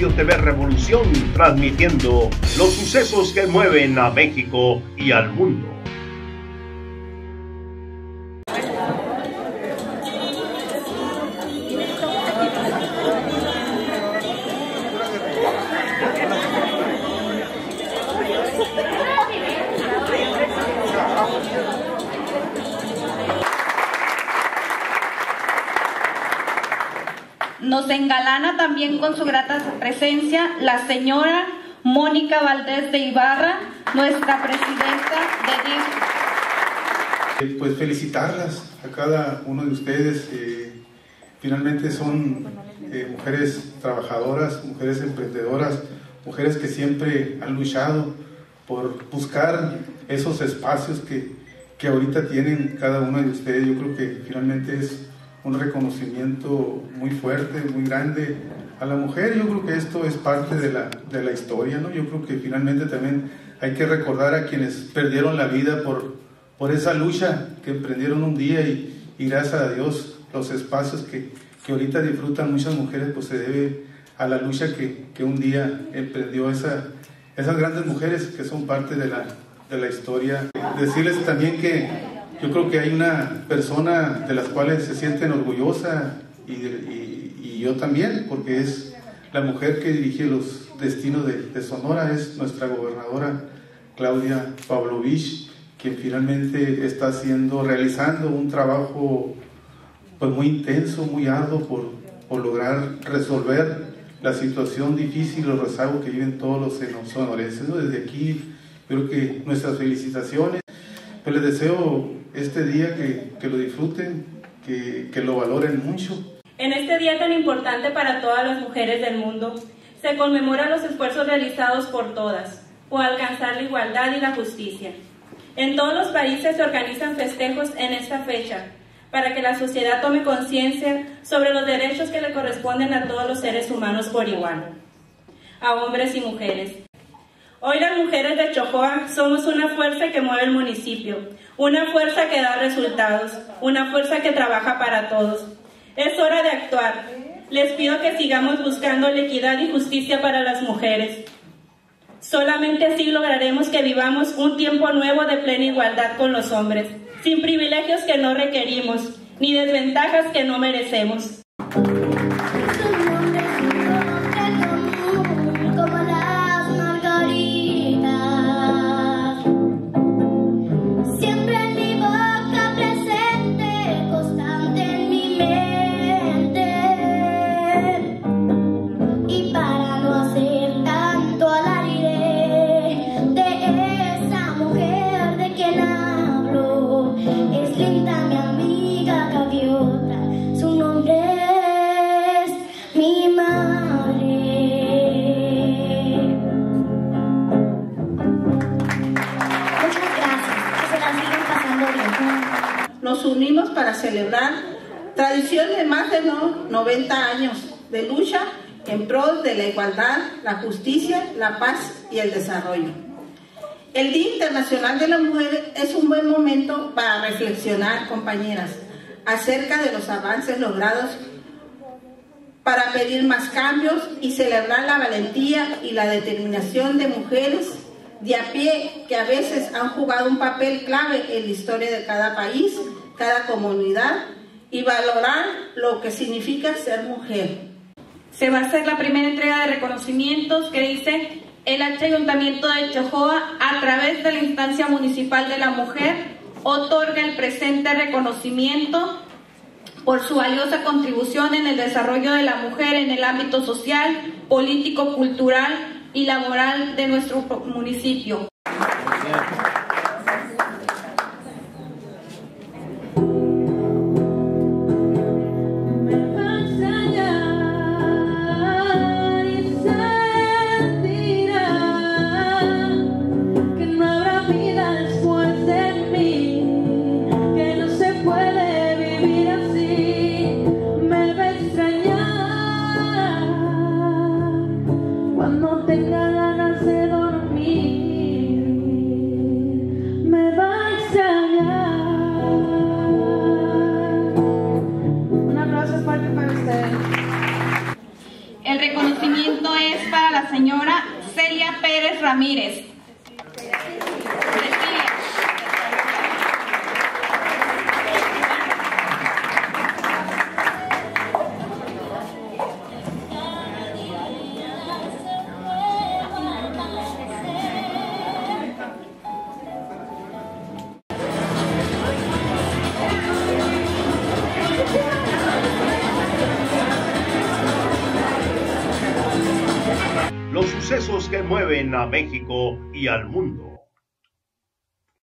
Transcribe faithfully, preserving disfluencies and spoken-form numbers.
Radio T V Revolución, transmitiendo los sucesos que mueven a México y al mundo. Nos engalana también con su grata presencia la señora Mónica Valdés de Ibarra, nuestra presidenta de D I F. Pues felicitarlas a cada uno de ustedes. Eh, finalmente son eh, mujeres trabajadoras, mujeres emprendedoras, mujeres que siempre han luchado por buscar esos espacios que, que ahorita tienen cada uno de ustedes. Yo creo que finalmente es un reconocimiento muy fuerte, muy grande a la mujer. Yo creo que esto es parte de la, de la historia, ¿no? Yo creo que finalmente también hay que recordar a quienes perdieron la vida por, por esa lucha que emprendieron un día y, y gracias a Dios los espacios que, que ahorita disfrutan muchas mujeres pues se debe a la lucha que, que un día emprendió esa, esas grandes mujeres que son parte de la, de la historia. Decirles también que yo creo que hay una persona de las cuales se sienten orgullosa y, y, y yo también, porque es la mujer que dirige los destinos de, de Sonora, es nuestra gobernadora Claudia Pavlovich, quien finalmente está haciendo, realizando un trabajo pues muy intenso, muy arduo por, por lograr resolver la situación difícil, los rezagos que viven todos los sonorenses, ¿no? Desde aquí, creo que nuestras felicitaciones. Pues les deseo este día que, que lo disfruten, que, que lo valoren mucho. En este día tan importante para todas las mujeres del mundo, se conmemoran los esfuerzos realizados por todas, por alcanzar la igualdad y la justicia. En todos los países se organizan festejos en esta fecha, para que la sociedad tome conciencia sobre los derechos que le corresponden a todos los seres humanos por igual, a hombres y mujeres. Hoy las mujeres de Chojoa somos una fuerza que mueve el municipio, una fuerza que da resultados, una fuerza que trabaja para todos. Es hora de actuar. Les pido que sigamos buscando la equidad y justicia para las mujeres. Solamente así lograremos que vivamos un tiempo nuevo de plena igualdad con los hombres, sin privilegios que no requerimos, ni desventajas que no merecemos. Nos unimos para celebrar tradición de más de no, noventa años de lucha en pro de la igualdad, la justicia, la paz y el desarrollo. El Día Internacional de la Mujer es un buen momento para reflexionar, compañeras, acerca de los avances logrados, para pedir más cambios y celebrar la valentía y la determinación de mujeres de a pie que a veces han jugado un papel clave en la historia de cada país, cada comunidad, y valorar lo que significa ser mujer. Se va a hacer la primera entrega de reconocimientos que dice: el Ayuntamiento de Chojoa, a través de la instancia municipal de la mujer, otorga el presente reconocimiento por su valiosa contribución en el desarrollo de la mujer en el ámbito social, político, cultural y laboral de nuestro municipio. Cuando tenga ganas de dormir, señora Celia Pérez Ramírez. Los sucesos que mueven a México y al mundo.